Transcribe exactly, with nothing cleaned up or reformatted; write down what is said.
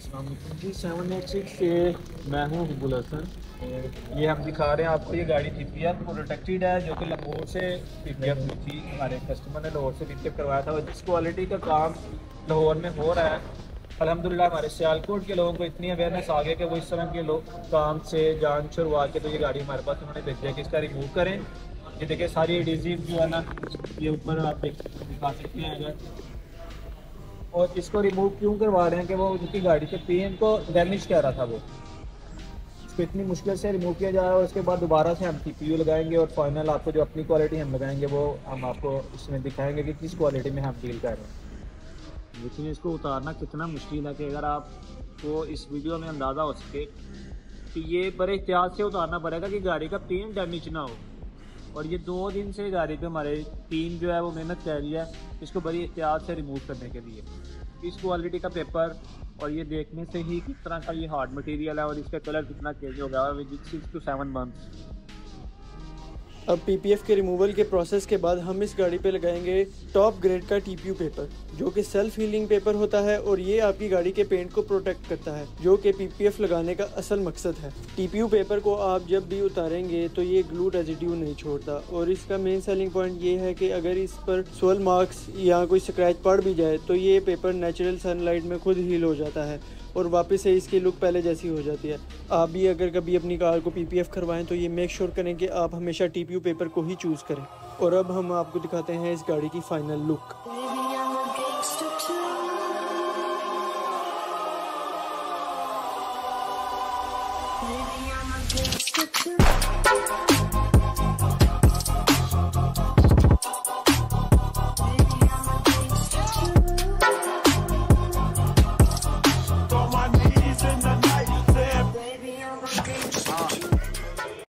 जी seven eight six से मैं हूँ हिब्बुल हसन। ये हम दिखा रहे हैं आपको, ये गाड़ी पी पी एफ प्रोटेक्टेड है जो कि लाहौर से पी पी एफ हुई थी। हमारे कस्टमर ने लाहौर से पी पी एफ करवाया था और जिस क्वालिटी का काम लाहौर में हो रहा है, अल्हम्दुलिल्लाह हमारे सियालकोट के लोगों को इतनी अवेयरनेस आ गई कि वो इस तरह के लोग काम से जान छुड़वा के तो ये गाड़ी हमारे पास उन्होंने भेजा कि इसका रिमूव करें। ये देखिए सारी एडिजिव जो है ना, ये ऊपर आप दिखा सकते हैं अगर। और इसको रिमूव क्यों करवा रहे हैं कि वो उनकी गाड़ी के पेन को डैमेज कर रहा था, वो इसको इतनी मुश्किल से रिमूव किया जा रहा है। और उसके बाद दोबारा से हम टी पी यू लगाएंगे और फाइनल आपको जो अपनी क्वालिटी हम लगाएंगे वो हम आपको इसमें दिखाएंगे कि किस क्वालिटी में हम डील कर रहे हैं। लेकिन इसको उतारना कितना मुश्किल है कि अगर आपको इस वीडियो में अंदाज़ा हो सके कि ये बड़े एहतियात से उतारना पड़ेगा कि गाड़ी का पेन डैमेज ना हो। और ये दो दिन से गाड़ी पे हमारे टीम जो है वो मेहनत कर रही है इसको बड़ी एहतियात से रिमूव करने के लिए। इस क्वालिटी का पेपर और ये देखने से ही किस तरह का ये हार्ड मटेरियल है और इसका कलर कितना चेंज होगा with six to seven months. अब पी पी एफ के रिमूवल के प्रोसेस के बाद हम इस गाड़ी पे लगाएंगे टॉप ग्रेड का टी पी यू पेपर, जो कि सेल्फ हीलिंग पेपर होता है और ये आपकी गाड़ी के पेंट को प्रोटेक्ट करता है, जो कि पी पी एफ लगाने का असल मकसद है। टी पी यू पेपर को आप जब भी उतारेंगे तो ये ग्लू रेजिड्यू नहीं छोड़ता और इसका मेन सेलिंग पॉइंट ये है कि अगर इस पर सोल मार्क्स या कोई स्क्रैच पड़ भी जाए तो ये पेपर नेचुरल सनलाइट में खुद हील हो जाता है और वापस से इसकी लुक पहले जैसी हो जाती है। आप भी अगर कभी अपनी कार को पी पी एफ करवाएं तो ये मेक श्योर करें कि आप हमेशा टी पी यू पेपर को ही चूज़ करें। और अब हम आपको दिखाते हैं इस गाड़ी की फाइनल लुक। Uh.